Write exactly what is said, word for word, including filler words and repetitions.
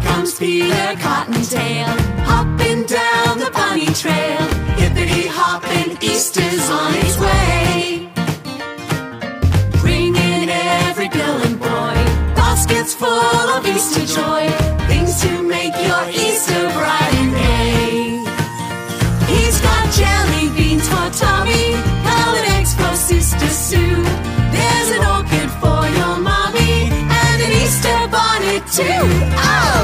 comes Peter Cottontail, hopping down the bunny trail. Hippity hopping, Easter's on its way, bringing every girl and boy baskets full of Easter joy, things to make your Easter bright and gay. He's got jelly beans for Tommy, colored eggs for Sister Sue. There's an orchid for your mommy, and an Easter bonnet too. Oh!